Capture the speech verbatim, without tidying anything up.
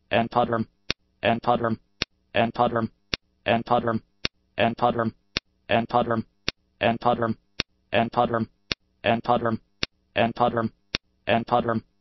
entoderm, entoderm, entoderm, entoderm, entoderm, entoderm, entoderm, entoderm, entoderm, entoderm, entoderm.